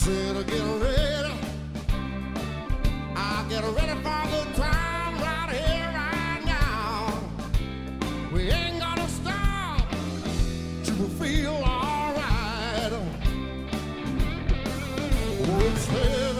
said, get ready. I'll get ready for the time right here, right now. We ain't gonna stop till we feel alright. Oh, it's